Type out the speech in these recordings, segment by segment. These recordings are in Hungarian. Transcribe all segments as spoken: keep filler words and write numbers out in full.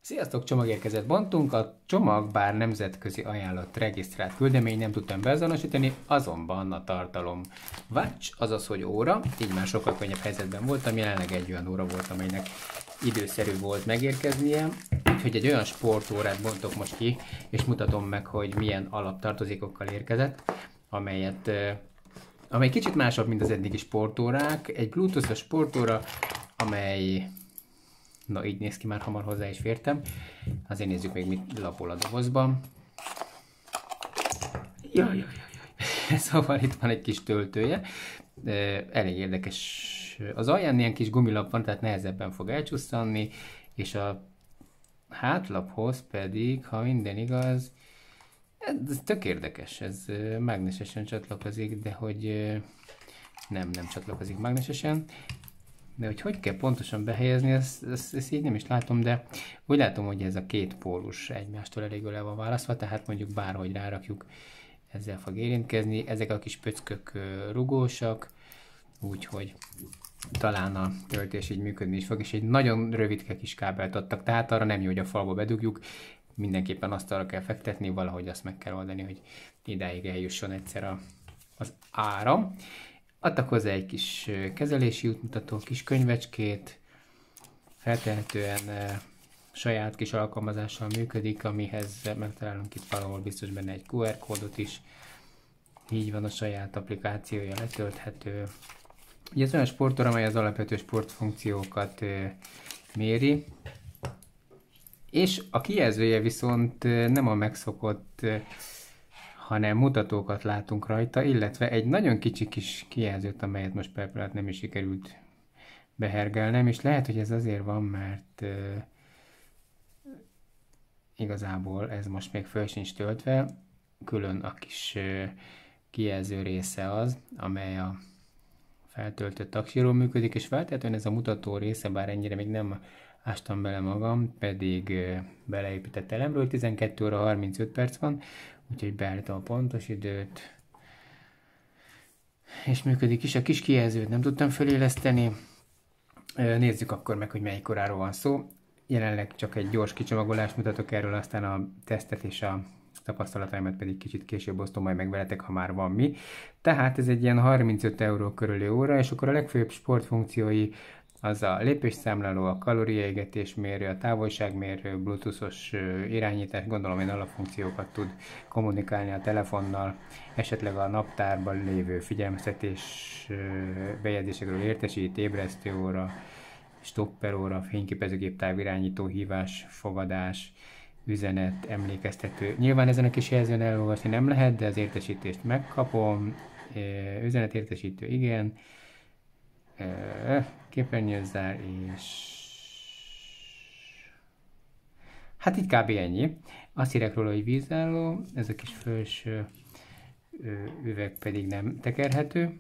Sziasztok, csomagérkezett bontunk. A csomag bár nemzetközi ajánlott regisztrált küldemény, nem tudtam beazonosítani, azonban a tartalom watch, azaz hogy óra, így már sokkal könnyebb helyzetben voltam, jelenleg egy olyan óra volt, amelynek időszerű volt megérkeznie, úgyhogy egy olyan sportórát bontok most ki, és mutatom meg, hogy milyen alaptartozékokkal érkezett, amelyet, amely kicsit másabb, mint az eddigi sportórák, egy bluetooth-os sportóra, amely... Na, így néz ki, már hamar hozzá is fértem. Azért nézzük még, mit lapol a dobozban. Jaj, jaj, jaj. Szóval itt van egy kis töltője. Elég érdekes. Az alján ilyen kis gumilap van, tehát nehezebben fog elcsusszanni, és a hátlaphoz pedig, ha minden igaz, ez tök érdekes, ez mágnesesen csatlakozik, de hogy nem, nem csatlakozik mágnesesen. De hogy hogy kell pontosan behelyezni, ezt, ezt, ezt így nem is látom, de úgy látom, hogy ez a két pólus egymástól elég le van választva, tehát mondjuk bárhogy rárakjuk, ezzel fog érintkezni. Ezek a kis pöckök rugósak, úgyhogy talán a töltés így működni is fog, és egy nagyon rövidke kis kábelt adtak, tehát arra nem jó, hogy a falba bedugjuk, mindenképpen azt arra kell fektetni, valahogy azt meg kell oldani, hogy idáig eljusson egyszer a, az áram. Adtak hozzá egy kis kezelési útmutató, kis könyvecskét, feltehetően e, saját kis alkalmazással működik, amihez megtalálunk itt valahol biztos benne egy kú er kódot is. Így van, a saját applikációja letölthető. Ugye ez olyan sportor, amely az alapvető sportfunkciókat e, méri, és a kijelzője viszont nem a megszokott, e, hanem mutatókat látunk rajta, illetve egy nagyon kicsi kis kijelzőt, amelyet most per pillanat nem is sikerült behergelnem, és lehet, hogy ez azért van, mert uh, igazából ez most még föl sincs töltve, külön a kis uh, kijelző része az, amely a feltöltött aksiról működik, és feltétlenül ez a mutató része, bár ennyire még nem ástam bele magam, pedig uh, beleépített elemről, tizenkét óra harmincöt perc van, úgyhogy beállítom a pontos időt, és működik is. A kis kijelzőt nem tudtam föléleszteni. Nézzük akkor meg, hogy melyik óráról van szó. Jelenleg csak egy gyors kicsomagolást mutatok erről, aztán a tesztet és a tapasztalataimat pedig kicsit később osztom majd meg veletek, ha már van mi. Tehát ez egy ilyen harmincöt euró körüli óra, és akkor a legfőbb sportfunkciói az a lépésszámláló, a kalóriaégetésmérő, a távolságmérő, bluetoothos irányítás, gondolom én alapfunkciókat tud kommunikálni a telefonnal, esetleg a naptárban lévő figyelmeztetés bejegyzésekről értesít, ébresztőóra, stopperóra, fényképezőgép, távirányító, hívás, fogadás, üzenet, emlékeztető. Nyilván ezen a kis jelzőn elolvasni nem lehet, de az értesítést megkapom, üzenetértesítő igen, képernyőzár, és hát itt kb. Ennyi. Azt írják róla, hogy vízálló, ez a kis felső üveg pedig nem tekerhető.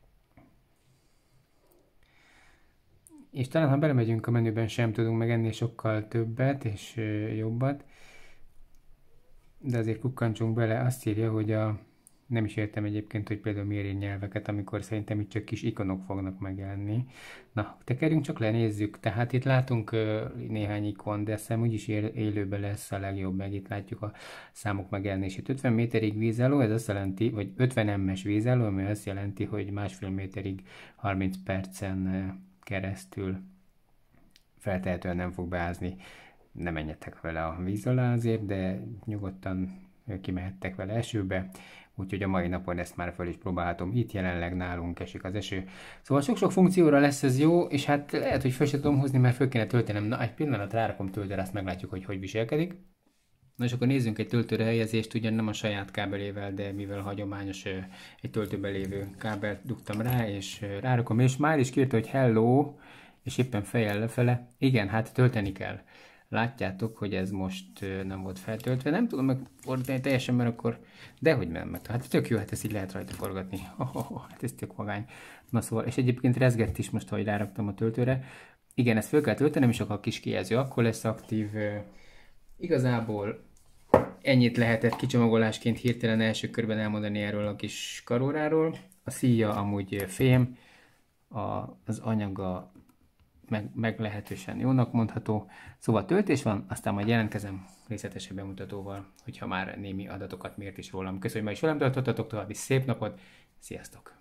És talán ha belemegyünk a menüben, sem tudunk meg ennél sokkal többet és jobbat. De azért kukkantsunk bele, azt írja, hogy a nem is értem egyébként, hogy például miért nyelveket, amikor szerintem itt csak kis ikonok fognak megjelenni. Na, tekerjünk csak le, nézzük. Tehát itt látunk uh, néhány ikon, de szem úgyis élőben lesz a legjobb, meg itt látjuk a számok megjelenését. ötven méterig vízálló, ez azt jelenti, vagy ötven méteres vízálló, ami azt jelenti, hogy másfél méterig harminc percen uh, keresztül feltehetően nem fog beázni. Nem menjetek vele a víz alá azért, de nyugodtan kimehettek vele esőbe. Úgyhogy a mai napon ezt már fel is próbálhatom. Itt jelenleg nálunk esik az eső. Szóval sok-sok funkcióra lesz ez jó, és hát lehet, hogy fel sem tudom hozni, mert föl kéne töltenem. Na, egy pillanat rárakom töltőre, azt meglátjuk, hogy hogy viselkedik. Na és akkor nézzünk egy töltőre helyezést, ugyan nem a saját kábelével, de mivel hagyományos egy töltőben lévő kábelt dugtam rá, és rárakom, és már is kérte, hogy hello, és éppen fejjel lefele. Igen, hát tölteni kell. Látjátok, hogy ez most nem volt feltöltve. Nem tudom megfordítani teljesen, mert akkor... Dehogy nem, mert hát tök jó, hát ezt így lehet rajta forgatni. Oh, oh, oh, hát ez tök vagány. Na szóval, és egyébként rezgett is most, ahogy ráraktam a töltőre. Igen, ezt föl kell töltenem, és akkor a kis kijelző akkor lesz aktív. Igazából ennyit lehetett kicsomagolásként hirtelen első körben elmondani erről a kis karóráról. A szíja amúgy fém, a, az anyaga meg, meglehetősen jónak mondható. Szóval töltés van, aztán majd jelentkezem részletesebb bemutatóval, hogyha már némi adatokat mért is rólam. Köszönöm, hogy ma is velem tartottatok, további szép napot, sziasztok!